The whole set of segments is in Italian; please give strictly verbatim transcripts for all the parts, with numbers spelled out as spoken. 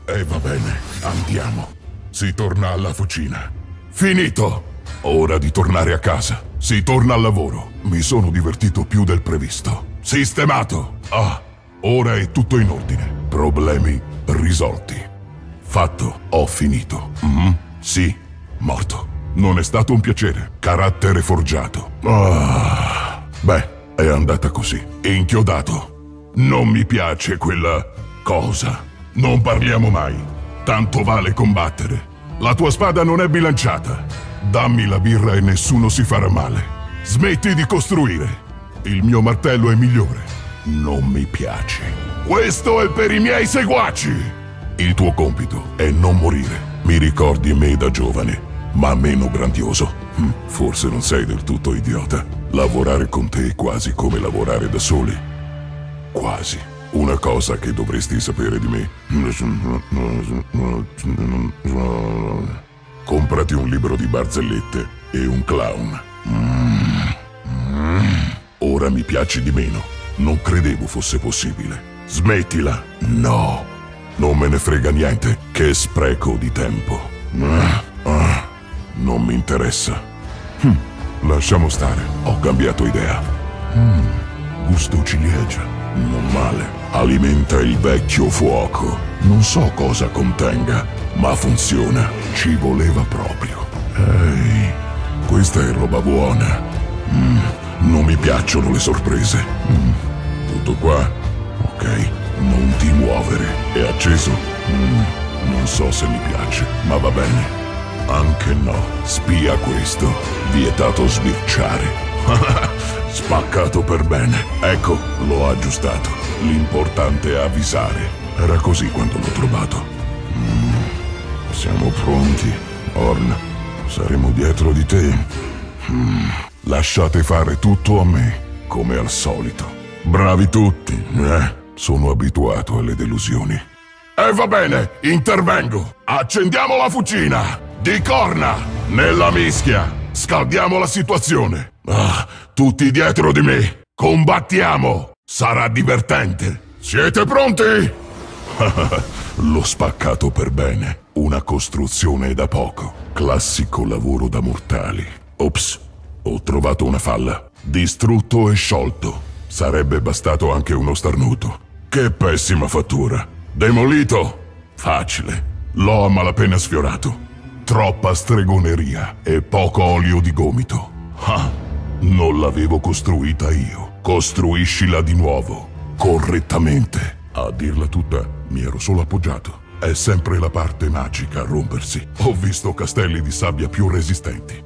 E va bene, andiamo. Si torna alla fucina. Finito! Ora di tornare a casa. Si torna al lavoro. Mi sono divertito più del previsto. Sistemato! Ah, ora è tutto in ordine. Problemi risolti. Fatto, ho finito. Mm? Sì, morto. Non è stato un piacere. Carattere forgiato. Ah, beh, è andata così. Inchiodato. Non mi piace quella cosa. Non parliamo mai. Tanto vale combattere. La tua spada non è bilanciata. Dammi la birra e nessuno si farà male. Smetti di costruire. Il mio martello è migliore. Non mi piace. Questo è per i miei seguaci. Il tuo compito è non morire. Mi ricordi me da giovane, ma meno grandioso. Hm, forse non sei del tutto idiota. Lavorare con te è quasi come lavorare da soli. Quasi. Una cosa che dovresti sapere di me. Comprati un libro di barzellette e un clown. Ora mi piaci di meno. Non credevo fosse possibile. Smettila. No. Non me ne frega niente. Che spreco di tempo. Non mi interessa. Lasciamo stare. Ho cambiato idea. Gusto ciliegia. Non male. Alimenta il vecchio fuoco. Non so cosa contenga, ma funziona. Ci voleva proprio. Ehi, questa è roba buona. Mm, non mi piacciono le sorprese. Mm, tutto qua? Ok, non ti muovere. È acceso? Mm, non so se mi piace, ma va bene. Anche no. Spia questo. Vietato sbirciare. Spaccato per bene. Ecco, l'ho aggiustato. L'importante è avvisare. Era così quando l'ho trovato. Mm, siamo pronti, Orn. Saremo dietro di te. Mm, lasciate fare tutto a me, come al solito. Bravi tutti, eh? Sono abituato alle delusioni. E va bene, intervengo. Accendiamo la fucina. Di corna, nella mischia. Scaldiamo la situazione. Ah, tutti dietro di me. Combattiamo. Sarà divertente. Siete pronti? L'ho spaccato per bene. Una costruzione da poco. Classico lavoro da mortali. Ops, ho trovato una falla. Distrutto e sciolto. Sarebbe bastato anche uno starnuto. Che pessima fattura. Demolito? Facile. L'ho a malapena sfiorato. Troppa stregoneria e poco olio di gomito. Ah, non l'avevo costruita io. Costruiscila di nuovo. Correttamente. A dirla tutta, mi ero solo appoggiato. È sempre la parte magica a rompersi. Ho visto castelli di sabbia più resistenti.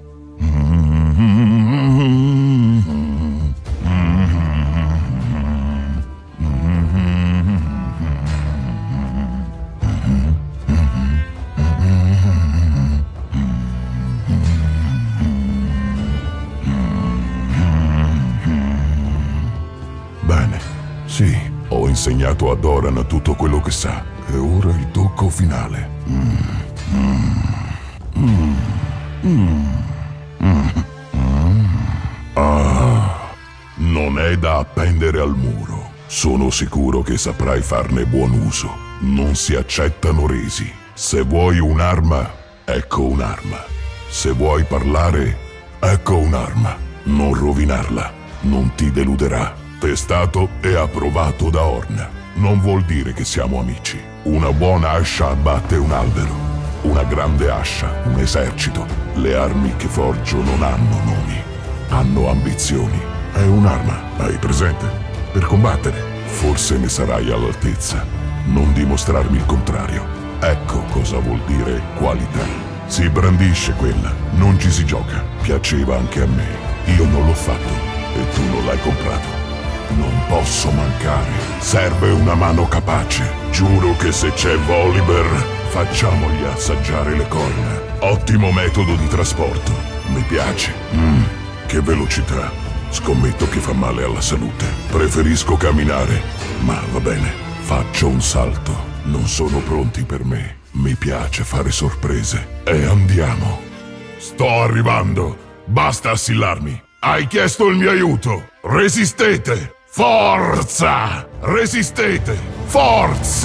Bene, sì, ho insegnato a Doran tutto quello che sa. E ora il tocco finale. Mm, mm, mm, mm, mm, mm. Ah, non è da appendere al muro. Sono sicuro che saprai farne buon uso. Non si accettano resi. Se vuoi un'arma, ecco un'arma. Se vuoi parlare, ecco un'arma. Non rovinarla. Non ti deluderà. Testato e approvato da Orn. Non vuol dire che siamo amici. Una buona ascia abbatte un albero. Una grande ascia, un esercito. Le armi che forgio non hanno nomi. Hanno ambizioni. È un'arma, hai presente? Per combattere. Forse ne sarai all'altezza. Non dimostrarmi il contrario. Ecco cosa vuol dire qualità. Si brandisce quella, non ci si gioca. Piaceva anche a me. Io non l'ho fatto e tu non l'hai comprato. Non posso mancare. Serve una mano capace. Giuro che se c'è Volibear, facciamogli assaggiare le corna. Ottimo metodo di trasporto. Mi piace. Mm, che velocità. Scommetto che fa male alla salute. Preferisco camminare. Ma va bene. Faccio un salto. Non sono pronti per me. Mi piace fare sorprese. E andiamo. Sto arrivando. Basta assillarmi. Hai chiesto il mio aiuto. Resistete. Forza! Resistete! Forza!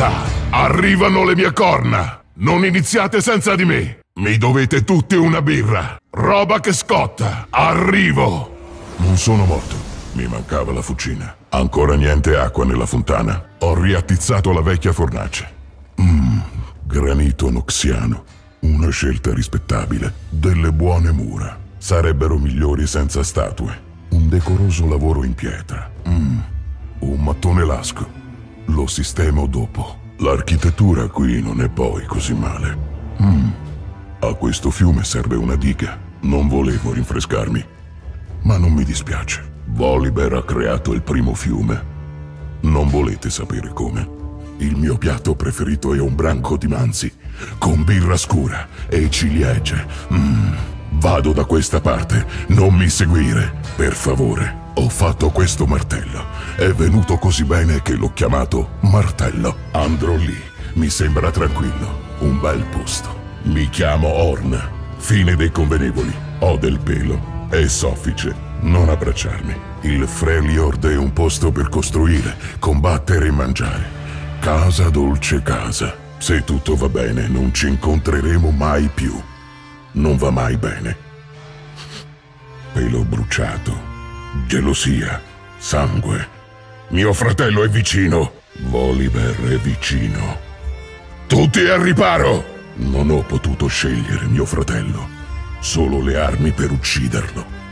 Arrivano le mie corna! Non iniziate senza di me! Mi dovete tutti una birra! Roba che scotta! Arrivo! Non sono morto. Mi mancava la fucina. Ancora niente acqua nella fontana. Ho riattizzato la vecchia fornace. Mmm, granito noxiano. Una scelta rispettabile. Delle buone mura. Sarebbero migliori senza statue. Un decoroso lavoro in pietra. Mmm, un mattone lasco. Lo sistemo dopo. L'architettura qui non è poi così male. Mm. A questo fiume serve una diga. Non volevo rinfrescarmi, ma non mi dispiace. Volibear ha creato il primo fiume. Non volete sapere come? Il mio piatto preferito è un branco di manzi, con birra scura e ciliegie. Mm. Vado da questa parte, non mi seguire, per favore. Ho fatto questo martello. È venuto così bene che l'ho chiamato martello. Andrò lì. Mi sembra tranquillo. Un bel posto. Mi chiamo Orn. Fine dei convenevoli. Ho del pelo. È soffice. Non abbracciarmi. Il Freljord è un posto per costruire, combattere e mangiare. Casa dolce casa. Se tutto va bene, non ci incontreremo mai più. Non va mai bene. Pelo bruciato. Gelosia, sangue. Mio fratello è vicino. Volibear è vicino. Tutti al riparo! Non ho potuto scegliere mio fratello. Solo le armi per ucciderlo.